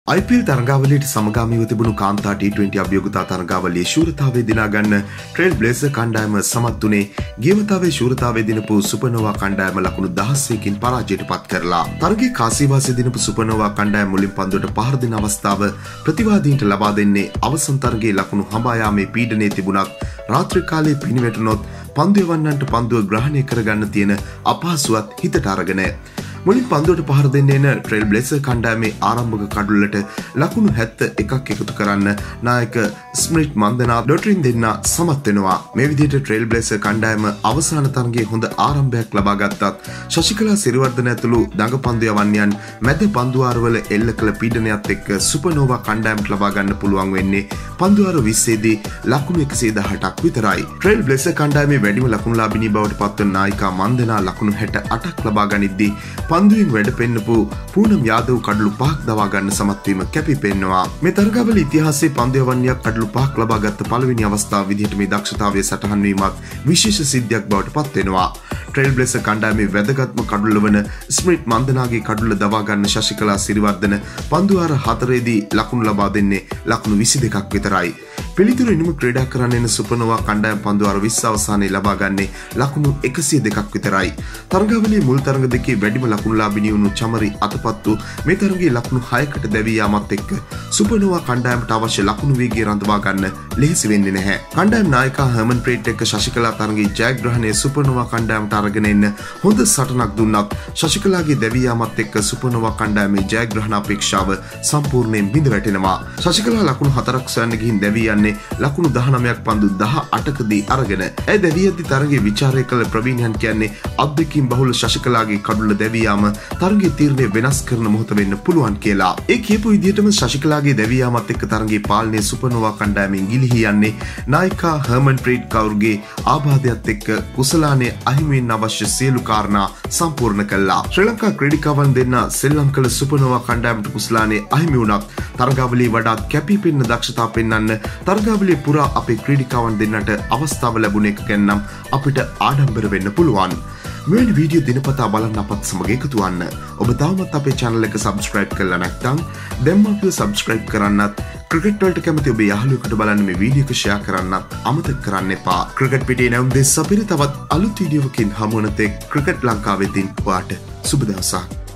IPL තරගාවලියට සමගාමීව තිබුණු කාන්තා T20 අභියෝගතා තරගාවලියේ ශූරතාවය දිනා ගන්න ට්‍රේල් බ්ලේසර් කණ්ඩායම සමත් වුණේ ගියවතාවේ ශූරතාවය දිනපු සුපර්නෝවා කණ්ඩායම ලකුණු 16කින් පරාජයට පත් කරලා. තරගයේ කාසිවාසී දිනපු සුපර්නෝවා කණ්ඩායම මුලින් පන්දුවට පහර දෙන අවස්ථාව ප්‍රතිවාදීන්ට ලබා දෙන්නේ අවසන් තරගයේ ලකුණු හඹා යාමේ පීඩනයේ තිබුණත් රාත්‍රී කාලයේ පිනිවැටුනොත් පන්දු එවන්නන්ට පන්දුව ග්‍රහණය කරගන්න තියෙන අපහසුවත් හිතට අරගෙන මුලින් පන්දුවට පහර දෙන්න එන ට්‍රේල් බ්ලේසර් කණ්ඩායමේ ආරම්භක කඩුල්ලට ලකුණු 71ක් එකතු කරන්න නායක ස්මිත් මන්දනා ඩොටරින් දෙන්න සමත් වෙනවා. මේ විදිහට ට්‍රේල් බ්ලේසර් කණ්ඩායම අවසාන තරගයේ හොඳ ආරම්භයක් ලබා ගත්තත් ශශිකලා සිරිවර්ධන ඇතුළු දඟපන්දු යවන්නයන් මැද පන්දුවාරවල එල්ල කළ පීඩනයත් එක්ක සුපර්නෝවා කණ්ඩායමට ලබා ගන්න පුළුවන් වෙන්නේ පන්දුවාර 20 දී ලකුණු 118ක් විතරයි. ට්‍රේල් බ්ලේසර් කණ්ඩායමේ වැඩිම ලකුණුලාභිනී බවට පත්වන නායිකා මන්දනා ලකුණු 68ක් ලබා ගනිද්දී පන්දුවෙන් වැඩ පෙන්නපු පූනම් යාදව් කඩලු 5ක් දවා ගන්න සමත් වීම කැපී පෙනෙනවා. මේ තරගාවලියේ ඉතිහාසයේ පන්දු යවන්නයක් කඩලු 5ක් ලබා ගත්ත පළවෙනි අවස්ථාව විදිහට මේ දක්ෂතාවය සටහන් වීමත් විශේෂ සිද්ධියක් බවට පත් වෙනවා. ට්‍රේල් බ්ලේසර් කණ්ඩායමේ වැදගත්ම කඩුල්ල වන ස්මිත් මන්දනාගේ කඩුල්ල දවා ගන්න ශශිකලා සිරිවර්ධන පන්දුවාර 4 දී ලකුණු ලබා දෙන්නේ ලකුණු 22ක් විතරයි. පිළිතුරු ඉනිම ක්‍රීඩා කරන්න එන සුපර්නෝවා කණ්ඩායම පන්දුවාර 20 අවසානයේ ලබා ගන්නේ ලකුණු 102ක් විතරයි. තරගාවලියේ මුල් තරග දෙකේ වැඩිම ලකුණුලාභිනී වුණු චමරි අතපත්තු මේ තරගයේ ලකුණු 6කට දැවී යාමත් එක්ක සුපර්නෝවා කණ්ඩායමට අවශ්‍ය ලකුණු වේගය රඳවා ගන්න ලෙහෙසි වෙන්නේ නැහැ. කණ්ඩායම් නායකා හර්මන්ප්‍රීට් එක්ක ශශිකලා තරගයේ ජයග්‍රහණය සුපර්නෝවා කණ්ඩායමට අරගෙන එන්න හොඳ සටනක් දුන්නත් ශශිකලාගේ දැවී යාමත් එක්ක සුපර්නෝවා කණ්ඩායමේ ජයග්‍රහණ අපේක්ෂාව සම්පූර්ණයෙන් බිඳ වැටෙනවා. ශශිකලා ලකුණු 4ක් සොයන්න ගිහින් දැවී යන්නේ ලකුණු 19ක් පන්දු 18කදී අරගෙන. ඇය දැවියද්දි තරගයේ විචාරය කළ ප්‍රවීණයන් කියන්නේ අද්දකින් බහුල ශශිකලාගේ කඩුල්ල දැවී යාම තරගයේ තීරණය වෙනස් කරන මොහොත වෙන්න පුළුවන් කියලා. ඒ කියපු විදිහටම ශශිකලාගේ දැවී යාමත් එක්ක තරගයේ පාලනය සුපර්නෝවා කණ්ඩායමෙන් ගිලිහී යන්නේ නායිකා හර්මන්ප්‍රීට් කවුර්ගේ ආබාධයත් එක්ක කුසලානේ අහිමි වෙන්න අවශ්‍ය සියලු කාරණා සම්පූර්ණ කළා. ශ්‍රී ලංකා ක්‍රීඩිකාවන් දෙන්න සෙල්ලම් කළ සුපර්නෝවා කණ්ඩායමට කුසලානේ අහිමි වුණත් තරගාවලියේ වඩාත් කැපී පෙනෙන දක්ෂතාව පෙන්වන්න තරගාවලියේ පුරා අපේ ක්‍රීඩිකාවන් දෙන්නට අවස්ථාව ලැබුණ එක ගැන නම් අපිට ආඩම්බර වෙන්න පුළුවන්. මෙවැනි වීඩියෝ දිනපතා බලන්න අපත් සමග එකතු වන්න. ඔබ තවමත් අපේ channel එක subscribe කරලා නැත්නම් දැන්ම අපිව subscribe කරන්නත් ක්‍රිකට් වලට කැමති ඔබේ යාළුවෙකුට බලන්න මේ වීඩියෝ එක share කරන්නත් අමතක කරන්න එපා. ක්‍රිකට් පිටේ නැවුම් දෙස් අපිට තවත් අලුත් වීඩියෝවකින් හමු වන තෙක් ක්‍රිකට් ලංකාවෙන් ඔයාට සුබ දවසක්.